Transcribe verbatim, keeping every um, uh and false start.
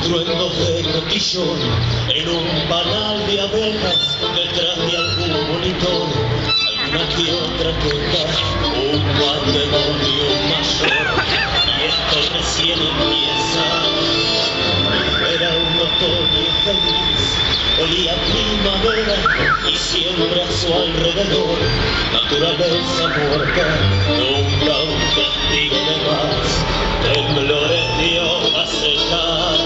Truenos de cotillón en un panal de abejas, detrás de algún monitor, alguna que otra queja, un matrimonio mayor, y esto recién empieza. Era un otoño feliz, olía primavera y siempre a su alrededor naturaleza muerta, nunca un testigo de más, temblores dio a secar.